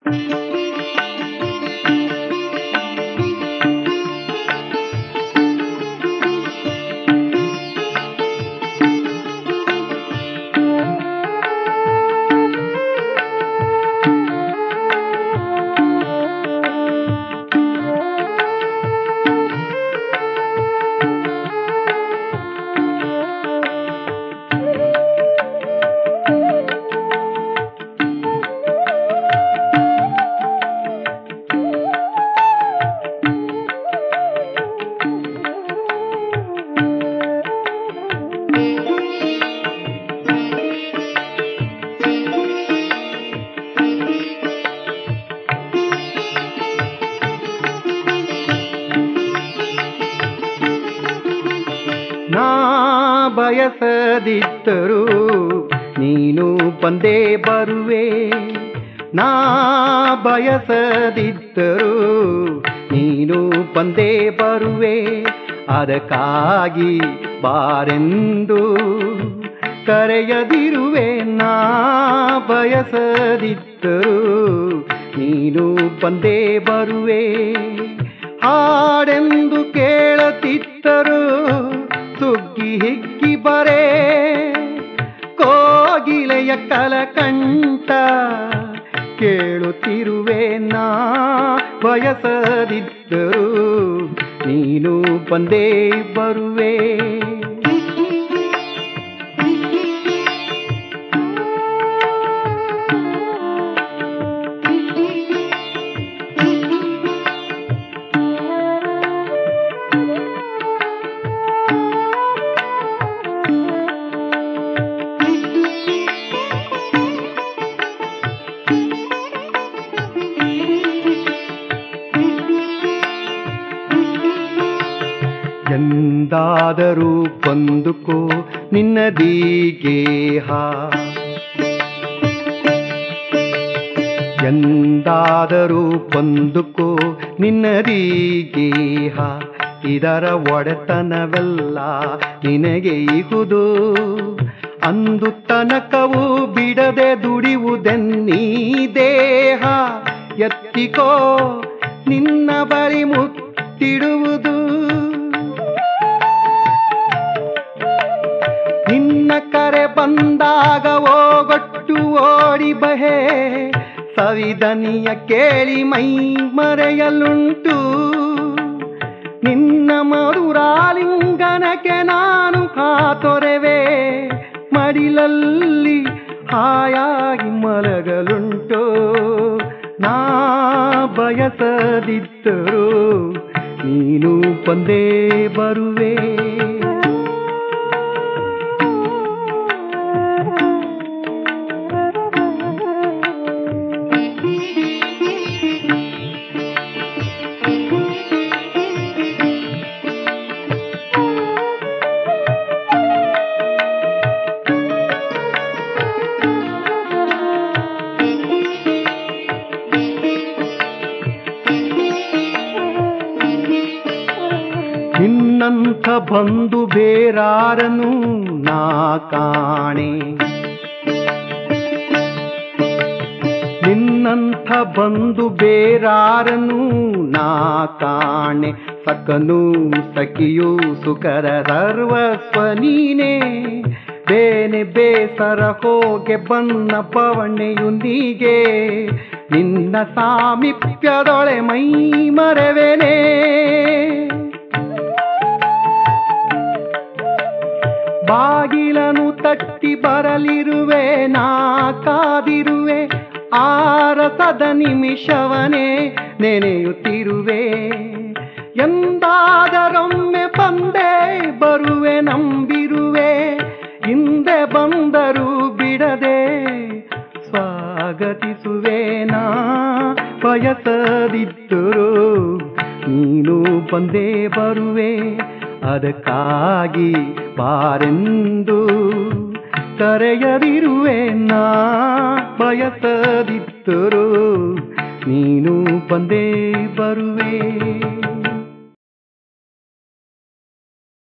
ನಾ ಬಯಸದಿದ್ದರೂ ನೀನು ಬಂದೇ ಬರುವೆ, ನಾ ಬಯಸದಿದ್ದರೂ ನೀನು ಬಂದೇ ಬರುವೆ. ಅದಕ್ಕಾಗಿ ಬಾರೆಂದು ಕರೆಯದಿರುವೆ, ನಾ ಬಯಸದಿದ್ದರೂ ನೀನು ಬಂದೇ ಬರುವೆ. ಹಾಡೆಂದು ಕೇಳುತ್ತಿದ್ದರು ಸುಗ್ಗಿ ಹಿಗ್ಗಿ ಬರೇ, ಕೋಗಿಲೆಯ ಕಲಕಂಠ ಕೇಳುತ್ತಿರುವೆ, ನಾ ಬಯಸದಿದ್ದರೂ ನೀನು ಬಂದೇ ಬರುವೆ. ಎಂದಾದರೂ ಬಂದುಕೋ ನಿನ್ನದೀಗೇಹ, ಎಂದಾದರೂ ಬಂದುಕೋ ನಿನ್ನದೀಗೇಹ. ಇದರ ಒಡೆತನವೆಲ್ಲ ನಿನಗೆ ಇಹುದು, ಅಂದು ತನಕವು ಬಿಡದೆ ದುಡಿಯುವುದೆನ್ನೀ ದೇಹ. ಎತ್ತಿಕೋ ನಿನ್ನ ಬಳಿ ಮುತ್ತಿಡುವುದು, ನಿನ್ನ ಕರೆ ಬಂದಾಗ ಓಗೊಟ್ಟು ಓಡಿ ಬಹೆ. ಸವಿದನಿಯ ಕೇಳಿ ಮೈ ಮರೆಯಲುಂಟು, ನಿನ್ನ ಮಧುರಾಲಿಂಗನಕ್ಕೆ ನಾನು ಕಾತೊರೆವೆ. ಮಡಿಲಲ್ಲಿ ಹಾಯಾಗಿ ಮಲಗಲುಂಟು, ನಾ ಬಯಸದಿದ್ದರೂ ನೀನು ಬಂದೇ ಬರುವೆ. ನಿನ್ನಂಥ ಬಂಧು ಬೇರಾರನು ನಾ ಕಾಣೆ, ನಿನ್ನಂಥ ಬಂಧು ಬೇರಾರನು ನಾ ಕಾಣೆ. ಸಕನು ಸಖಿಯು ಸುಖರ ಸರ್ವಸ್ವ ನೀನೇ, ಬೇನೆ ಬೇಸರ ಹೋಗೆ ಬನ್ನ ಪವಣೆಯೊಂದಿಗೆ. ನಿನ್ನ ಸಾಮೀಪ್ಯದೊಳೆ ಮೈ ಮರೆವೆನೆ, ಬಾಗಿಲನು ತಟ್ಟಿ ಬರಲಿರುವೆ, ನಾ ಕಾದಿರುವೆ. ಆರಸದ ನಿಮಿಷವನೇ ನೆನೆಯುತ್ತಿರುವೆ, ಎಂದಾದರೊಮ್ಮೆ ಬಂದೇ ಬರುವೆ ನಂಬಿರುವೆ. ಹಿಂದೆ ಬಂದರೂ ಬಿಡದೆ ಸ್ವಾಗತಿಸುವೆ, ನಾ ಬಯಸದಿದ್ದರೂ ನೀನು ಬಂದೇ ಬರುವೆ. ಅದಕ್ಕಾಗಿ ಬಾರೆಂದು ಕರೆಯದಿರುವೆ, ನಾ ಬಯಸದಿದ್ದರೂ ನೀನು ಬಂದೇ ಬರುವೆ.